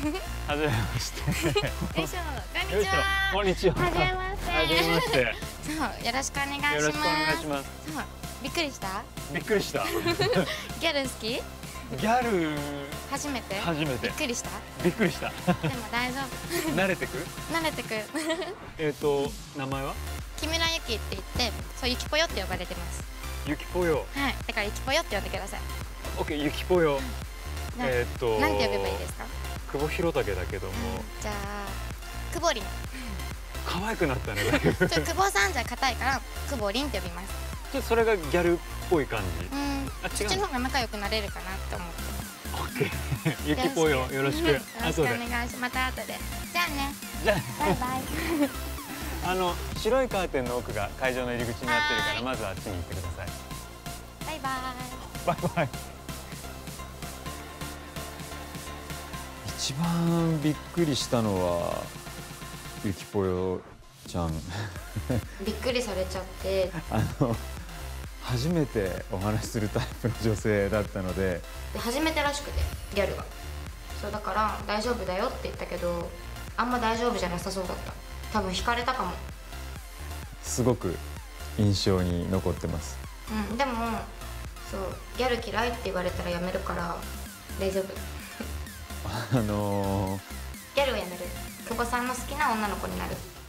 はじめまして。 よいしょ、こんにちは。 こんにちは。 はじめまして。 はじめまして。 そう、よろしくお願いします。 よろしくお願いします。 そう、びっくりした？ びっくりした。 ギャル好き？ ギャル初めて？ 初めて。 びっくりした？ びっくりした。 でも大丈夫。 慣れてく？ 慣れてく。 名前は？ 木村ゆきって言って、そうゆきぽよって呼ばれてます。 ゆきぽよ。 はい、だからゆきぽよって呼んでください。 オッケー、ゆきぽよ。 なんて呼べばいいですか？ 久保弘武だけども。 じゃあ、くぼりん。 可愛くなったね。 久保さんじゃ硬いから、くぼりんって呼びます。 それがギャルっぽい感じ。 そっちの方が仲良くなれるかなって思って。 オッケー。ゆきぽよ、よろしく。 よろしくお願いします。また後で。じゃあね。 じゃあ。 バイバイ。 白いカーテンの奥が会場の入り口になってるから、まずはあっちに行ってください。 バイバイ。 バイバイ。一番びっくりしたのはゆきぽよちゃん。 びっくりされちゃって。 初めてお話しするタイプの女性だったので。 初めてらしくて、ギャルが。そうだから大丈夫だよって言ったけど、あんま大丈夫じゃなさそうだった。多分惹かれたかも。すごく印象に残ってます。 でもそう、ギャル嫌いって言われたらやめるから大丈夫。ギャルをやめる。久保さんの好きな女の子になる。